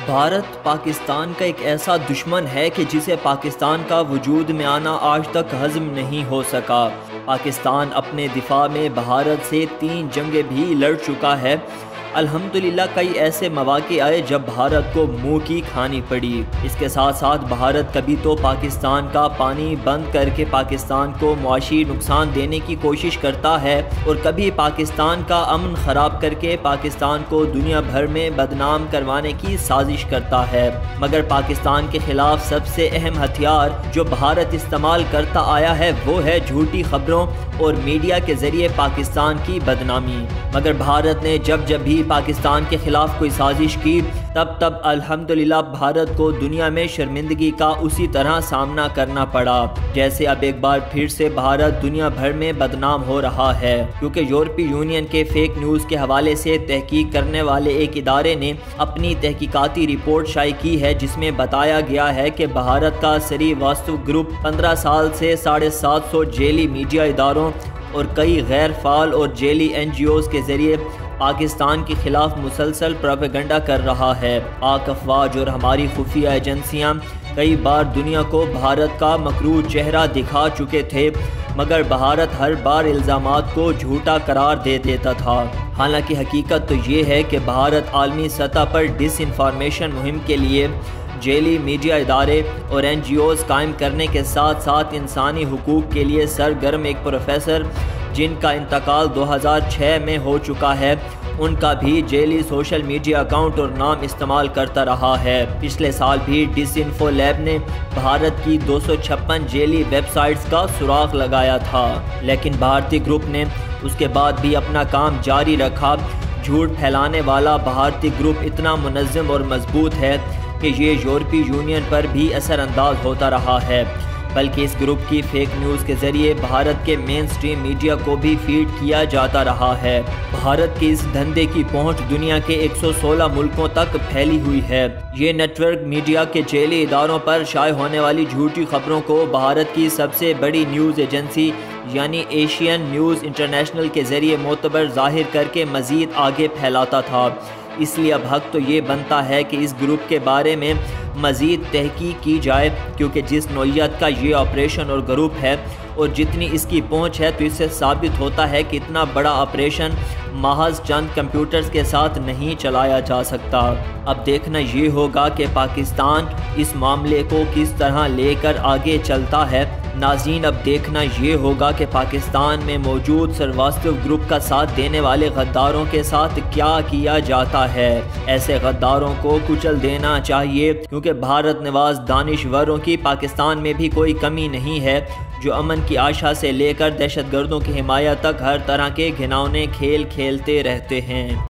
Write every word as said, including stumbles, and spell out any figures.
بھارت پاکستان کا ایک ایسا دشمن ہے کہ جسے پاکستان کا وجود میں آنا آج تک ہضم نہیں ہو سکا۔ پاکستان اپنے دفاع میں بھارت سے تین جنگیں بھی لڑ چکا ہے۔ الحمدللہ کئی ایسے مواقع آئے جب بھارت کو منہ کی کھانی پڑی۔ اس کے ساتھ ساتھ بھارت کبھی تو پاکستان کا پانی بند کر کے پاکستان کو معاشی نقصان دینے کی کوشش کرتا ہے اور کبھی پاکستان کا امن خراب کر کے پاکستان کو دنیا بھر میں بدنام کروانے کی سازش کرتا ہے۔ مگر پاکستان کے خلاف سب سے اہم ہتھیار جو بھارت استعمال کرتا آیا ہے وہ ہے جھوٹی خبروں اور میڈیا کے ذریعے پاکستان کی بدنامی۔ مگر بھارت نے جب جب بھی پاکستان کے خلاف کوئی سازش کی تب تب الحمدللہ بھارت کو دنیا میں شرمندگی کا اسی طرح سامنا کرنا پڑا، جیسے اب ایک بار پھر سے بھارت دنیا بھر میں بدنام ہو رہا ہے، کیونکہ یورپی یونین کے فیک نیوز کے حوالے سے تحقیق کرنے والے ایک ادارے نے اپنی تحقیقاتی رپورٹ شائع کی ہے جس میں بتایا گیا ہے کہ بھارت کا سری واستو گروپ پندرہ سال سے ساڑھے سات سو جیلی میڈیا اداروں اور کئی غیر فعال اور جیلی این جی اوز کے ذریعے پاکستان کے خلاف مسلسل پروپیگنڈا کر رہا ہے۔ پاک افواج اور ہماری خفیہ ایجنسیاں کئی بار دنیا کو بھارت کا مکروہ چہرہ دکھا چکے تھے، مگر بھارت ہر بار الزامات کو جھوٹا قرار دے دیتا تھا۔ حالانکہ حقیقت تو یہ ہے کہ بھارت عالمی سطح پر ڈس انفارمیشن مہم کے لیے جیلی میڈیا ادارے اور این جی اوز قائم کرنے کے ساتھ ساتھ انسانی حقوق کے لیے سرگرم ایک پروفیسر جن کا انتقال دو ہزار چھ میں ہو چکا ہے، ان کا بھی جیلی سوشل میڈیا اکاؤنٹ اور نام استعمال کرتا رہا ہے۔ پچھلے سال بھی ڈس انفو لیب نے بھارت کی دو سو چھپن جیلی ویب سائٹس کا سراغ لگایا تھا، لیکن بھارتی گروپ نے اس کے بعد بھی اپنا کام جاری رکھا۔ جھوٹ پھیلانے والا بھارتی گروپ اتنا منظم اور مضبوط ہے کہ یہ یورپی یونین پر بھی اثر انداز ہوتا رہا ہے، بلکہ اس گروپ کی فیک نیوز کے ذریعے بھارت کے مین سٹریم میڈیا کو بھی فیڈ کیا جاتا رہا ہے۔ بھارت کے اس دھندے کی پہنچ دنیا کے ایک سو سولہ ملکوں تک پھیلی ہوئی ہے۔ یہ نیٹ ورک میڈیا کے جیلی اداروں پر شائع ہونے والی جھوٹی خبروں کو بھارت کی سب سے بڑی نیوز ایجنسی یعنی ایشین نیوز انٹرنیشنل کے ذریعے معتبر ظاہر کر کے مزید آگے پھیلاتا تھا۔ اس لیے اب حق تو یہ بنتا ہے کہ اس گروپ کے بارے میں مزید تحقیق کی جائے، کیونکہ جس نوعیت کا یہ آپریشن اور گروپ ہے اور جتنی اس کی پہنچ ہے تو اس سے ثابت ہوتا ہے کہ اتنا بڑا آپریشن محض چند کمپیوٹرز کے ساتھ نہیں چلایا جا سکتا۔ اب دیکھنا یہ ہوگا کہ پاکستان اس معاملے کو کس طرح لے کر آگے چلتا ہے۔ ناظرین، اب دیکھنا یہ ہوگا کہ پاکستان میں موجود سرواستو گروپ کا ساتھ دینے والے غداروں کے ساتھ کیا کیا جاتا ہے۔ ایسے غداروں کو کچل دینا چاہیے، کیونکہ بھارت نواز دانشوروں کی پاکستان میں بھی کوئی کمی نہیں ہے جو امن کی آشا سے لے کر دہشت گردوں کی حمایت تک ہر طرح کے گھناؤنے کھیل کھیلتے رہتے ہیں۔